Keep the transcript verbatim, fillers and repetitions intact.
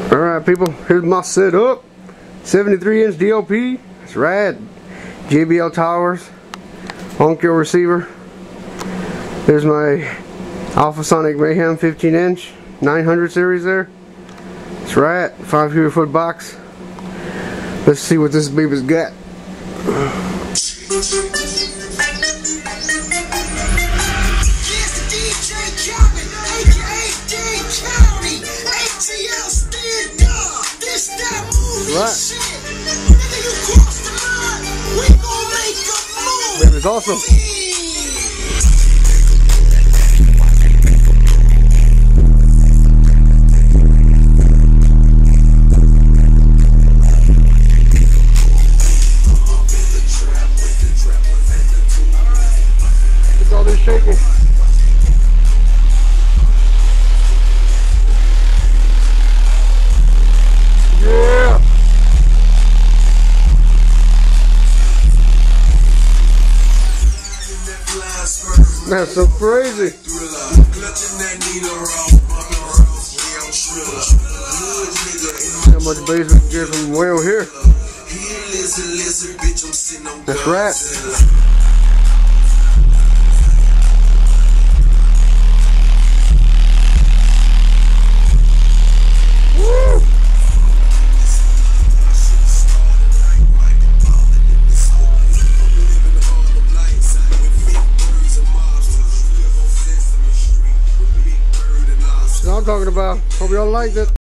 Alright people, here's my setup. seventy-three inch D L P, it's rad. J B L towers, home kill receiver. There's my Alphasonik Mayhem fifteen inch, nine hundred series there. It's rad, five hundred foot box. Let's see what this baby's got. Right. That is awesome. Look at all this shaking. Yeah. That's so crazy. How much bass we can get from way over here. That's right. That's what I'm talking about. Hope y'all liked it.